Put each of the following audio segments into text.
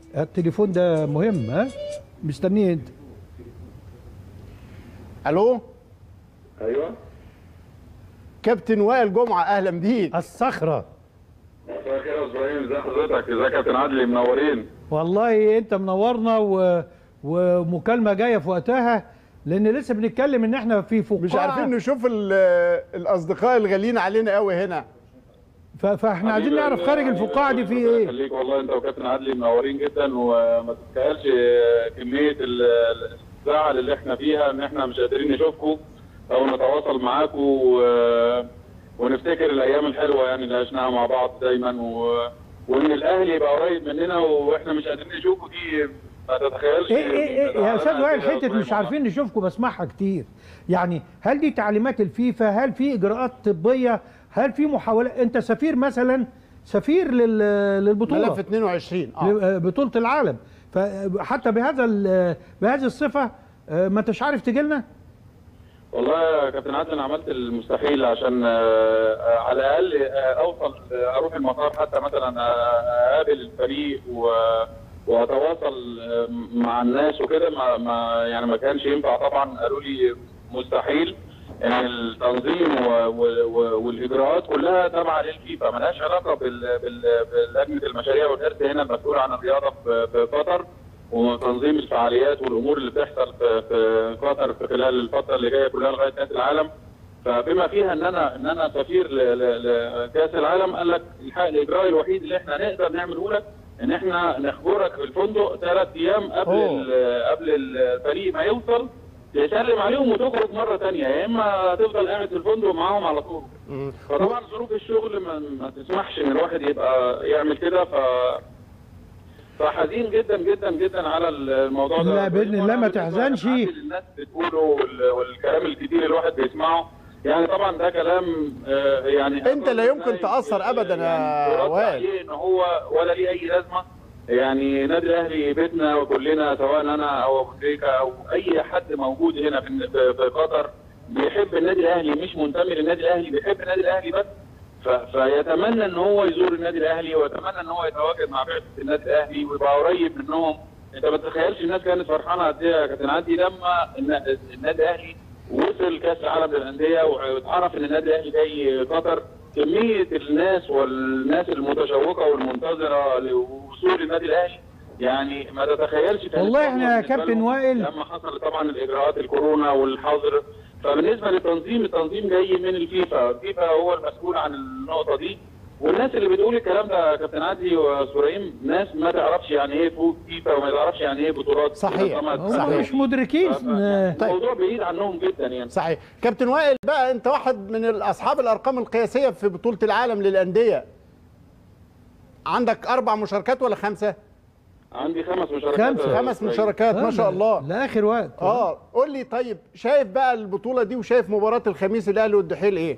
التليفون ده مهم، ها مستنيه انت. الو. ايوه كابتن وائل جمعه، اهلا بيك. الصخره. مساء الخير يا ابراهيم، ازي حضرتك؟ ازيك يا كابتن عدلي؟ منورين والله انت منورنا ومكالمه جايه في وقتها، لان لسه بنتكلم ان احنا في فقاعه مش عارفين نشوف الاصدقاء الغاليين علينا قوي هنا. فاحنا عايزين نعرف خارج الفقاعه دي في ايه. خليك والله، انت وكابتن عدلي منورين جدا، وما تتخيلش كميه الزعل اللي احنا فيها ان احنا مش قادرين نشوفكم او نتواصل معاكم ونفتكر الايام الحلوه يعني اللي عشناها مع بعض دايما، وان الاهلي يبقى قريب مننا واحنا مش قادرين نشوفه دي ما تتخيلش. ايه يا استاذ وائل، حته مش عارفين نشوفكم بسمعها كتير، يعني هل دي تعليمات الفيفا؟ هل في اجراءات طبيه؟ هل في محاولات؟ انت سفير مثلا، سفير للبطوله ملف 22 بطوله العالم، فحتى بهذه الصفه ما انتش عارف تجي لنا؟ والله يا كابتن عادل انا عملت المستحيل عشان على الاقل اوصل اروح المطار، حتى مثلا اقابل الفريق واتواصل مع الناس وكده. يعني ما كانش ينفع طبعا، قالوا لي مستحيل. يعني التنظيم والاجراءات كلها تابعه للفيفا، مالهاش علاقه بلجنه المشاريع والارث هنا المسؤوله عن الرياضه في قطر، وتنظيم الفعاليات والامور اللي بتحصل في قطر في خلال الفتره اللي جايه كلها لغايه كاس العالم. فبما فيها ان انا سفير لكاس العالم، قال لك الاجراء الوحيد اللي احنا نقدر نعمله لك ان احنا نخبرك في الفندق 3 ايام قبل الفريق ما يوصل، تسلم عليهم وتخرج مره ثانيه، يا اما تفضل قاعد في الفندق معاهم على طول. فطبعا ظروف الشغل ما تسمحش ان الواحد يبقى يعمل كده، فحزين جدا جدا جدا على الموضوع ده. لا باذن الله ما تحزنش. الناس بتقوله والكلام الكتير اللي الواحد بيسمعه، يعني طبعا ده كلام يعني انت لا يمكن تاثر ابدا يا وائل ان هو ولا ليه اي لازمه. يعني نادي الاهلي بيتنا وكلنا، سواء انا او ابو تريكه او اي حد موجود هنا في قطر بيحب النادي الاهلي، مش منتمي للنادي الاهلي، بيحب النادي الاهلي بس. فيتمنى ان هو يزور النادي الاهلي، ويتمنى ان هو يتواجد مع بعثه النادي الاهلي ويبقى قريب منهم. انت ما تتخيلش الناس كانت فرحانه قد ايه يا كابتن عدلي لما النادي الاهلي وصل كاس العالم للانديه واتعرف ان النادي الاهلي جاي قطر. كميه الناس المتشوقه والمنتظره لوصول النادي الاهلي يعني ما تتخيلش. والله احنا يا كابتن وائل لما حصل طبعا الاجراءات الكورونا والحظر، فبالنسبه للتنظيم، التنظيم جاي من الفيفا هو المسؤول عن النقطه دي. والناس اللي بتقول الكلام ده يا كابتن عدلي وسوريم ناس ما تعرفش يعني ايه فيفا وما تعرفش يعني ايه بطولات. صحيح هم مش مدركين. الموضوع بعيد عنهم جدا يعني. صحيح. كابتن وائل بقى، انت واحد من اصحاب الارقام القياسيه في بطوله العالم للانديه. عندك 4 مشاركات ولا 5؟ عندي 5 مشاركات. 5 مشاركات ما شاء الله لاخر وقت. قول لي طيب، شايف بقى البطوله دي وشايف مباراه الخميس الاهلي والدحيل ايه؟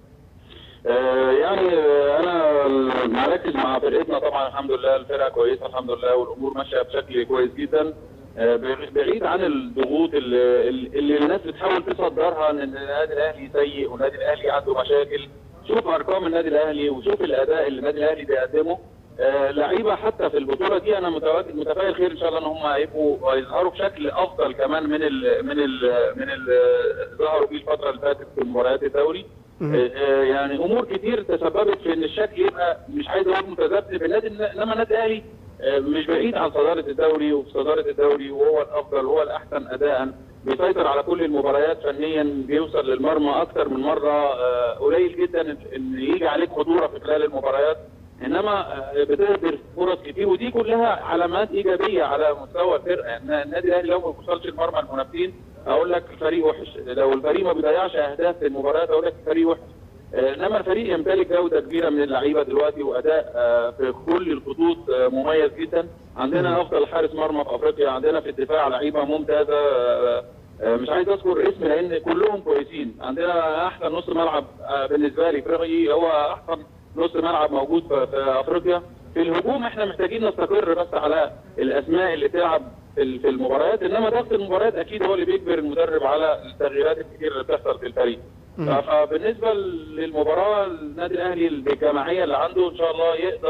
يعني انا مركز مع فرقتنا طبعا، الحمد لله الفرقه كويسه الحمد لله، والامور ماشيه بشكل كويس جدا، بعيد عن الضغوط اللي الناس بتحاول تصدرها ان النادي الاهلي سيء والنادي الاهلي عنده مشاكل. شوف ارقام النادي الاهلي وشوف الاداء اللي النادي الاهلي بيقدمه. لعيبه حتى في البطوله دي انا متفائل خير ان شاء الله ان هم يظهروا بشكل افضل كمان من ظهروا فيه الفتره اللي فاتت في مباريات الدوري. يعني امور كتير تسببت في ان الشكل يبقى مش عايز اقول متذبذب في النادي، انما النادي الاهلي مش بعيد عن صداره الدوري، وفي صداره الدوري وهو الافضل وهو الاحسن اداء، بيسيطر على كل المباريات فنيا، بيوصل للمرمى اكثر من مره. قليل جدا ان يجي عليك خطوره في خلال المباريات، انما بتهدر فرص كتير، ودي كلها علامات ايجابيه على مستوى الفرقه. النادي الاهلي لو ما بيوصلش لمرمى المنافسين اقول لك الفريق وحش، لو الفريق ما بيضيعش اهداف في المباريات اقول لك الفريق وحش. انما الفريق يمتلك جوده كبيره من اللعيبه دلوقتي، واداء في كل الخطوط مميز جدا. عندنا افضل حارس مرمى في افريقيا، عندنا في الدفاع لعيبه ممتازه، مش عايز اذكر اسم لان كلهم كويسين. عندنا احسن نص ملعب بالنسبه لي في رايي، هو احسن نص ملعب موجود في افريقيا. في الهجوم احنا محتاجين نستقر بس على الاسماء اللي تلعب في المباريات، انما ضغط المباريات اكيد هو اللي بيجبر المدرب على التغييرات الكتير اللي بتحصل في الفريق. فبالنسبه للمباراه النادي الاهلي بالجماعيه اللي عنده ان شاء الله يقدر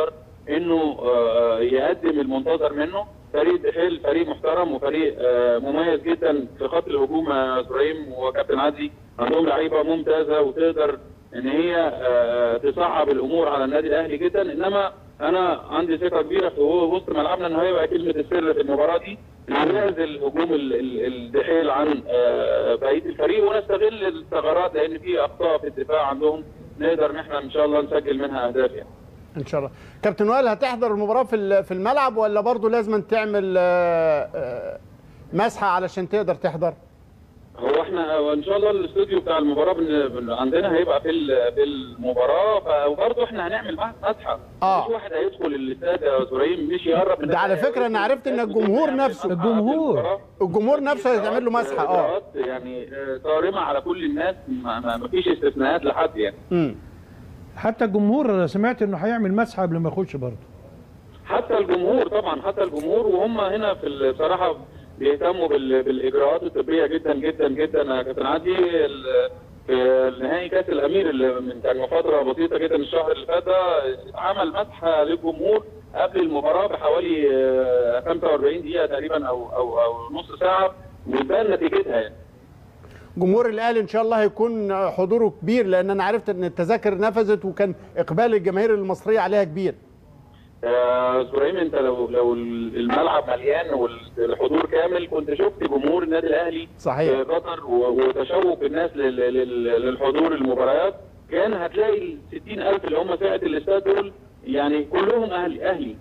انه يقدم المنتظر منه. فريق دحيل فريق محترم وفريق مميز جدا في خط الهجوم. ابراهيم وكابتن عدلي عندهم لعيبه ممتازه وتقدر ان هي تصعب الامور على النادي الاهلي جدا. انما انا عندي ثقه كبيره في وسط ملعبنا ان هيبقى كلمه السر في المباراه دي نعزل هجوم الدحيل عن بقيه الفريق ونستغل الثغرات، لان في اخطاء في الدفاع عندهم نقدر ان احنا ان شاء الله نسجل منها اهداف يعني. ان شاء الله. كابتن وائل، هتحضر المباراه في الملعب ولا برضه لازم تعمل مسحه علشان تقدر تحضر؟ هو احنا ان شاء الله الاستوديو بتاع المباراه عندنا هيبقى في المباراه، وبرضه احنا هنعمل مسحه. مش واحد هيدخل الاستاد يا ابراهيم مش يقرب. ده على فكره انا عرفت ان الجمهور نفسه الجمهور نفسه هيتعمل له مسحه. يعني صارمه على كل الناس، ما فيش استثناءات لحد يعني. حتى الجمهور سمعت انه هيعمل مسحه قبل ما يخش برضه. حتى الجمهور طبعا، حتى الجمهور، وهم هنا في بصراحه بيهتموا بالاجراءات الطبيه جدا جدا جدا يا كابتن عدلي. في نهائي كاس الامير اللي كان فتره بسيطه جدا الشهر اللي فات ده اتعمل مسحه للجمهور قبل المباراه بحوالي 45 دقيقه تقريبا او نص ساعه، وبان نتيجتها يعني. جمهور الاهلي ان شاء الله هيكون حضوره كبير، لان انا عرفت ان التذاكر نفذت وكان اقبال الجماهير المصريه عليها كبير. ابراهيم انت لو الملعب مليان والحضور كامل كنت شفت جمهور النادي الاهلي صحيح في قطر وتشوق الناس للحضور المباريات. كان هتلاقي ال 60,000 اللي هم ساعه الاستاد دول يعني كلهم اهلي.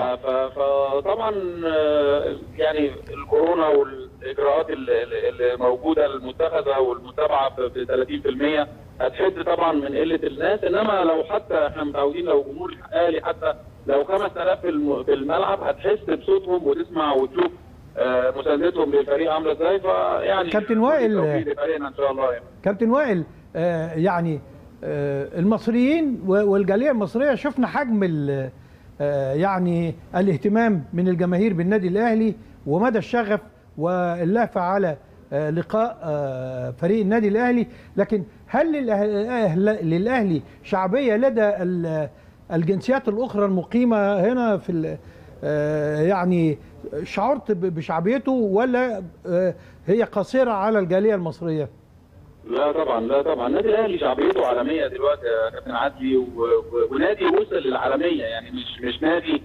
فطبعا يعني الكورونا والاجراءات اللي موجوده المتخذه والمتابعه ب 30% هتحد طبعا من قله الناس. انما لو حتى احنا متعودين لو جمهور الاهلي حتى لو 5000 في الملعب هتحس بصوتهم وتسمع وتشوف مساندتهم للفريق عامله ازاي. فيعني كابتن وائل ان شاء الله يعني. كابتن وائل يعني المصريين والجاليه المصريه شفنا حجم يعني الاهتمام من الجماهير بالنادي الاهلي ومدى الشغف واللهفه على لقاء فريق النادي الاهلي. لكن هل للاهلي شعبيه لدى الجنسيات الاخرى المقيمه هنا في يعني شعرت بشعبيته ولا هي قاصره على الجاليه المصريه؟ لا طبعا النادي الاهلي شعبيته عالميه دلوقتي يا كابتن عدلي، ونادي وصل للعالميه يعني مش نادي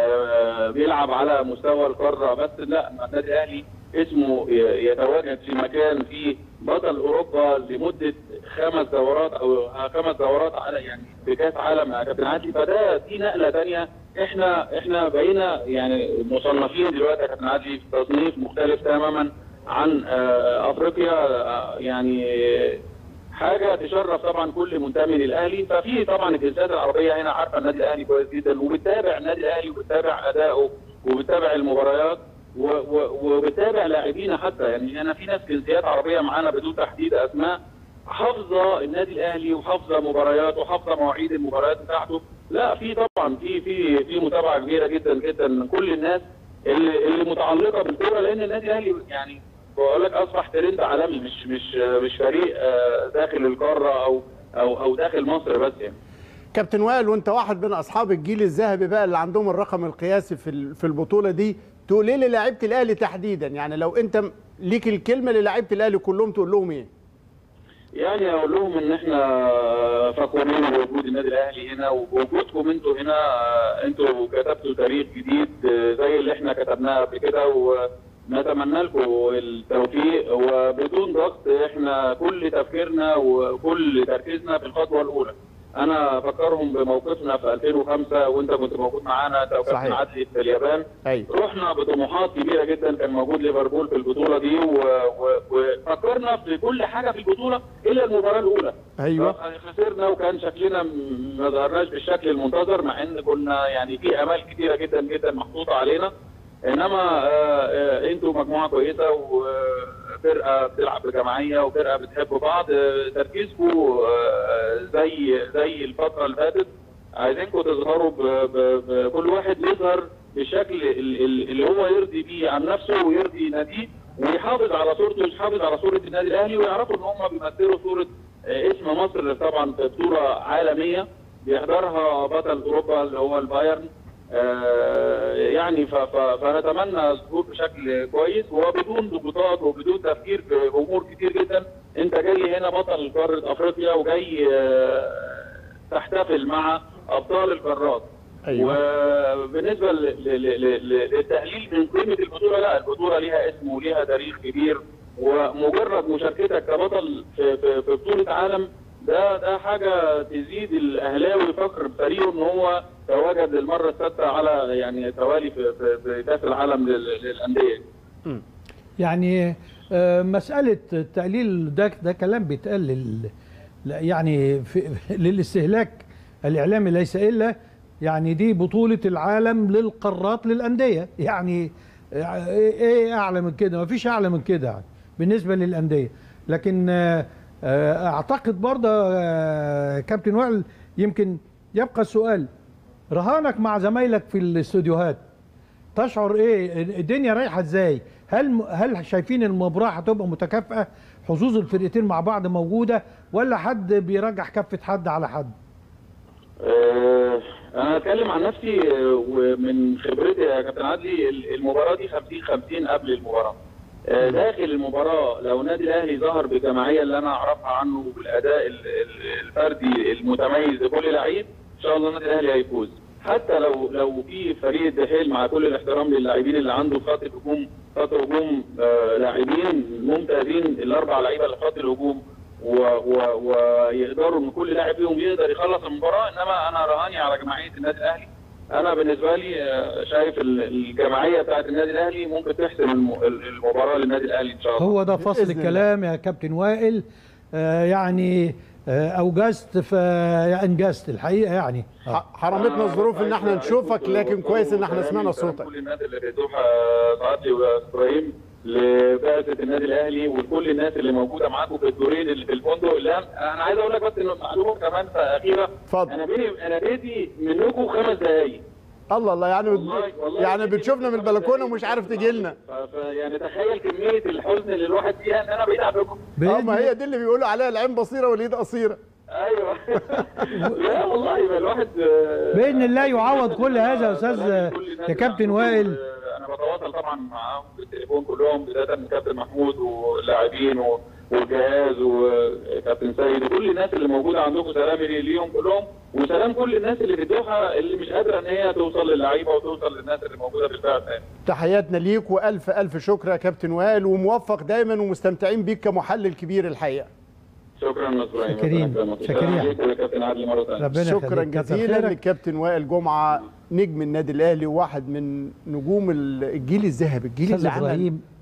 بيلعب على مستوى القاره بس. لا، النادي الاهلي اسمه يتواجد في مكان فيه بطل اوروبا لمده 5 دورات او 5 دورات على يعني في كاس عالم يا كابتن عدلي. دي نقله ثانيه. احنا بقينا يعني مصنفين دلوقتي يا كابتن عدلي في تصنيف مختلف تماما عن افريقيا. يعني حاجه تشرف طبعا كل منتمي للاهلي. ففي طبعا الجنسيات العربيه هنا عارفه النادي الاهلي كويس جدا وبتتابع النادي الاهلي وبتتابع اداؤه وبتتابع المباريات وبتتابع لاعبينا حتى. يعني انا في ناس جنسيات عربيه معانا بدون تحديد اسماء حافظه النادي الاهلي وحافظه مباريات وحافظه مواعيد المباريات بتاعته. لا، في طبعا في متابعه كبيره جدا جدا من كل الناس اللي متعلقه بالكوره، لان النادي الاهلي يعني بقول لك اصبح ترند عالمي مش فريق داخل القاره او داخل مصر بس يعني. كابتن وائل، وانت واحد من اصحاب الجيل الذهبي بقى اللي عندهم الرقم القياسي في البطوله دي، تقول ايه للاعيبه الاهلي تحديدا؟ يعني لو انت ليك الكلمه للاعيبه الاهلي كلهم تقول لهم ايه؟ يعني اقول لهم ان احنا فخورين بوجود النادي الاهلي هنا ووجودكم انتوا هنا. انتوا كتبتوا تاريخ جديد زي اللي احنا كتبناه قبل كده، ونتمنى لكم التوفيق وبدون ضغط. احنا كل تفكيرنا وكل تركيزنا في الخطوه الاولى. انا افكرهم بموقفنا في 2005 وانت كنت موجود معانا انت وكابتن عدلي في اليابان. رحنا بطموحات كبيره جدا، كان موجود ليفربول في البطوله دي وفكرنا في كل حاجه في البطوله الا المباراه الاولى. ايوه خسرنا وكان شكلنا ما ظهرناش بالشكل المنتظر، مع ان كنا يعني في امال كتيره جدا جدا محطوطه علينا. انما انتوا مجموعه كويسه وفرقه بتلعب بجماعيه وفرقه بتحب بعض. تركيزكم زي الفتره اللي فاتت. عايزينكم تظهروا بكل واحد يظهر بالشكل اللي هو يرضي بيه عن نفسه ويرضي ناديه ويحافظ على صورته ويحافظ على صوره النادي الاهلي، ويعرفوا ان هم بيمثلوا صوره اسم مصر طبعا في بطوله عالميه بيحضرها بطل اوروبا اللي هو البايرن. يعني فنتمنى الظهور بشكل كويس وبدون ضغوطات وبدون تفكير في امور كتير جدا. انت جاي هنا بطل قاره افريقيا وجاي تحتفل مع ابطال القارات. أيوة. وبالنسبه للتقليل من قيمه البطوله، لا، البطوله ليها اسم وليها تاريخ كبير، ومجرد مشاركتك كبطل في بطوله عالم ده حاجه تزيد الاهلاوي فخر بفريقه ان هو تواجد للمره السادسه على يعني توالي في كاس العالم للانديه. يعني مساله التقليل ده كلام بيتقال يعني للاستهلاك الاعلامي، ليس الا يعني دي بطوله العالم للقارات للانديه، يعني ايه اعلى من كده؟ مفيش اعلى من كده يعني بالنسبه للانديه. لكن اعتقد برضه كابتن وائل يمكن يبقى السؤال، رهانك مع زمايلك في الاستوديوهات تشعر ايه؟ الدنيا رايحه ازاي؟ هل شايفين المباراه هتبقى متكافئه؟ حظوظ الفرقتين مع بعض موجوده ولا حد بيرجح كفه حد على حد؟ انا اتكلم عن نفسي ومن خبرتي يا كابتن عدلي، المباراه دي 50-50 قبل المباراه. داخل المباراه لو النادي الاهلي ظهر بالجماعيه اللي انا اعرفها عنه بالاداء الفردي المتميز لكل لعيب، ان شاء الله النادي الاهلي هيفوز. حتى لو في فريق الدحيل، مع كل الاحترام للاعبين اللي عنده خط هجوم لاعبين ممتازين، الاربع لعيبه اللي في خط الهجوم، ويقدروا ان كل لاعب فيهم يقدر يخلص المباراه. انما انا رهاني على جماعيه النادي الاهلي. انا بالنسبه لي شايف الجماعيه بتاعت النادي الاهلي ممكن تحسم المباراه للنادي الاهلي ان شاء الله. هو ده فصل الكلام يا كابتن وائل. يعني اوجزت فانجزت الحقيقه، يعني حرمتنا الظروف ان احنا نشوفك، لكن كويس ان احنا سمعنا صوتك. كل الناس اللي بيدوها سعادتي وابراهيم لبعثه النادي الاهلي وكل الناس اللي موجوده معاكم في الدورين اللي في الفندق. اللي انا عايز اقول لك بس انه معلومه كمان اخيره. اتفضل. انا بيتي منكم 5 دقائق. الله يعني والله يعني بتشوفنا من البلكونه ومش عارف تجي لنا. يعني تخيل كميه الحزن اللي الواحد فيها ان انا بعيد عنكم. ما هي دي اللي بيقولوا عليها العين بصيره واليد قصيره. ايوه. لا والله يبقى الواحد باذن الله يعوض كل هذا يا استاذ يا كابتن وائل. انا بتواصل طبعا معاهم بالتليفون كلهم، بدايه من كابتن محمود واللاعبين والجهاز وكابتن سيد وكل الناس اللي موجوده عندكم، سلامي ليهم كلهم، وسلام كل الناس اللي في الدوحه اللي مش قادره ان هي توصل للعيبه وتوصل للناس اللي موجوده في البعثه. تحياتنا ليك والف الف شكر يا كابتن وائل، وموفق دايما ومستمتعين بيك كمحلل كبير الحقيقه. شكرا مصريين. شاكرين يا كابتن عادل مره ثانيه. شكرا جزيلا للكابتن وائل جمعه، نجم النادي الاهلي وواحد من نجوم الجيل الذهبي، الجيل اللي ابراهيم